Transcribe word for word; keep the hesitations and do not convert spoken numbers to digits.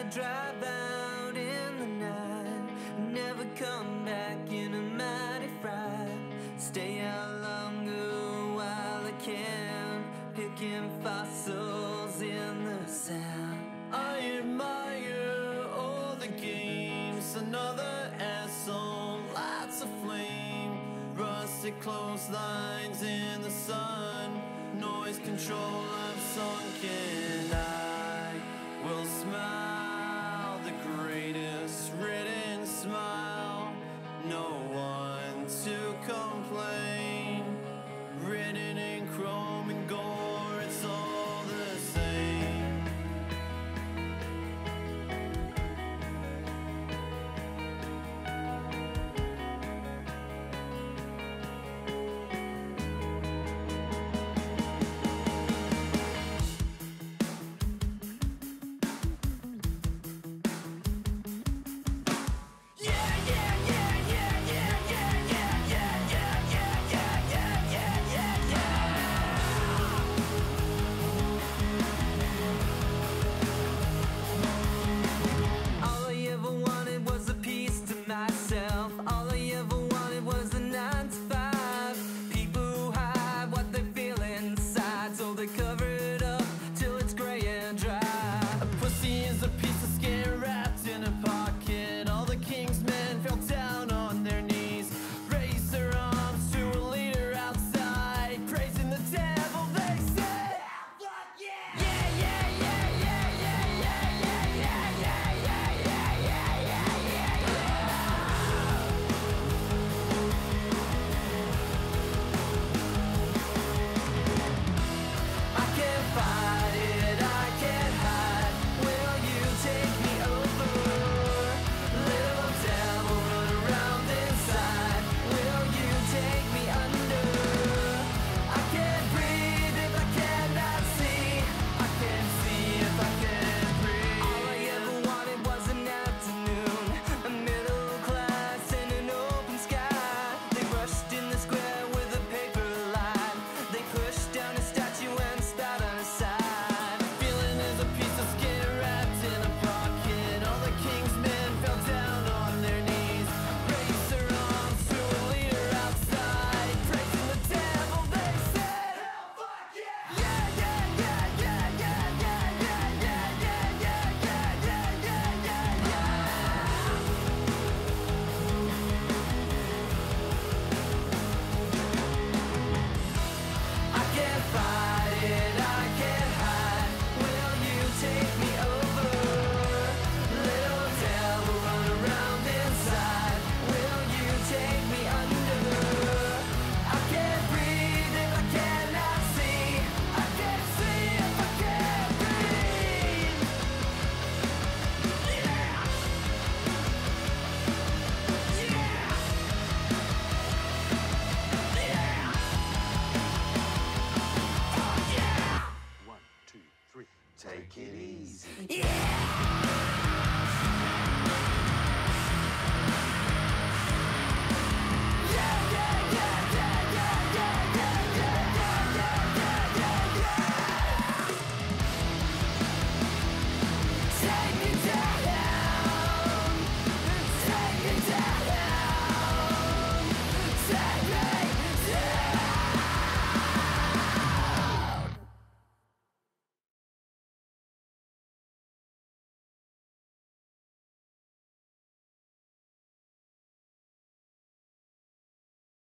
I drive out in the night, never come back in a mighty fright. Stay out longer while I can, picking fossils in the sand. I admire all the games, another asshole, lots of flame, rusted clotheslines in the sun, noise control, I'm sunken. I will smile